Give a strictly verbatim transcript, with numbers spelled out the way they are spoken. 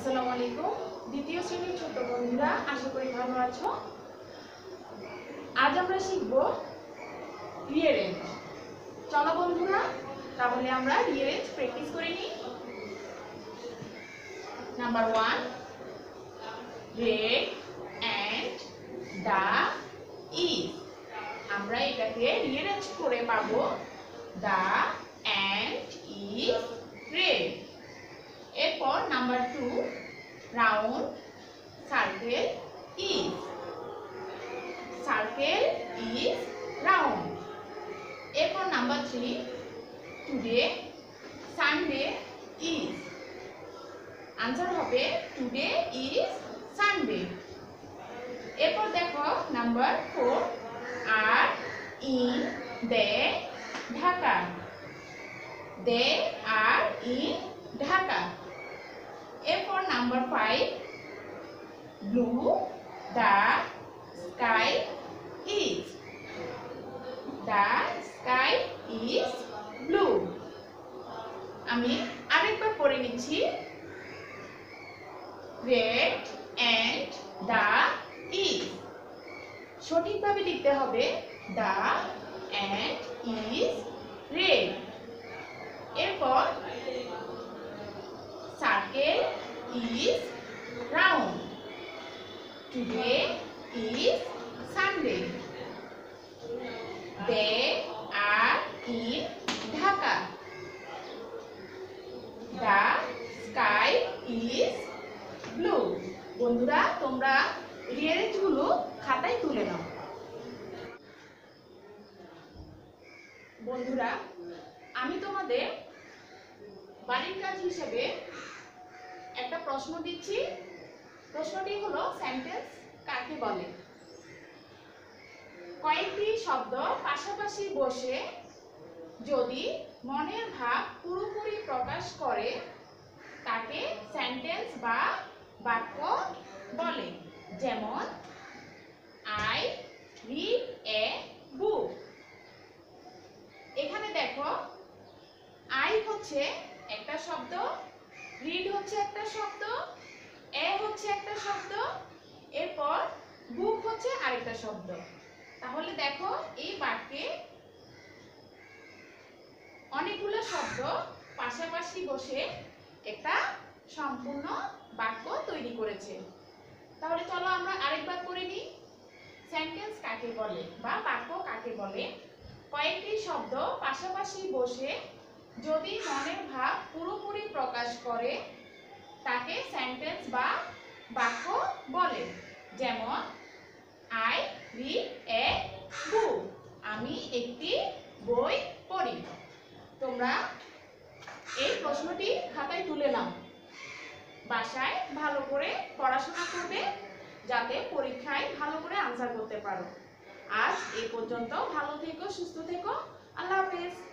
আসসালামু আলাইকুম। দ্বিতীয় শ্রেণীর ছোট বন্ধুরা, আশা করি ভালো আছো। আজ আমরা শিখব রিঅ্যারেঞ্জ। চলো বন্ধুরা, তাহলে আমরা রিঅ্যারেঞ্জ প্র্যাকটিস করে নিই। Number one, red and the is. আমরা এটাকে রিঅ্যারেঞ্জ করে পাবো দা অ্যান্ড ইজ রেড। এরপর number two, round circle is. Circle is round. এরপর number three, today Sunday is. Answer হবে টুডে ইজ সানডে। এরপর দেখো number four, are in they Dhaka. They are in Dhaka. এরপর number five, blue the sky is. The sky is blue. আমি আরেকবার পড়ে নিচ্ছি। Red and the is. সঠিকভাবে লিখতে হবে দ্য অ্যান্ড ইজ রেড। এরপর circle is round. Today is Sunday. They are in Dhaka. The sky is blue. বন্ধুরা, তোমরা রিঅ্যারেঞ্জ গুলো খাতায় তুলে নাও। বন্ধুরা, আমি তোমাদের বাড়ির কাজ হিসেবে একটা প্রশ্ন দিচ্ছি। প্রশ্নটি হলো, সেন্টেন্স কাকে বলে? কয়েকটি শব্দ পাশাপাশি বসে যদি মনের ভাব পুরোপুরি প্রকাশ করে তাকে সেন্টেন্স বা বাক্য বলে। যেমন, আই রিড এ বুক। এখানে দেখো, আই হচ্ছে একটা শব্দ, রিড হচ্ছে একটা শব্দ, এ হচ্ছে একটা শব্দ, এরপর বুক হচ্ছে আরেকটা শব্দ। তাহলে দেখো, এই বাক্যে অনেকগুলো শব্দ পাশাপাশি বসে একটা সম্পূর্ণ বাক্য তৈরি করেছে। তাহলে চলো আমরা আরেকবার করে নিই। সেন্টেন্স কাকে বলে বা বাক্য কাকে বলে? কয়েকটি শব্দ পাশাপাশি বসে যদি মনের ভাব পুরোপুরি প্রকাশ করে তাকে সেন্টেন্স বা বাক্য বলে। যেমন, আই রিড এ বুক। আমি একটি বই পড়ি। তোমরা এই প্রশ্নটি খাতায় তুলে নাও। বাসায় ভালো করে পড়াশোনা করবে যাতে পরীক্ষায় ভালো করে আনসার করতে পারো। আজ এই পর্যন্ত। ভালো থেকো, সুস্থ থেকো। আল্লাহ হাফেজ।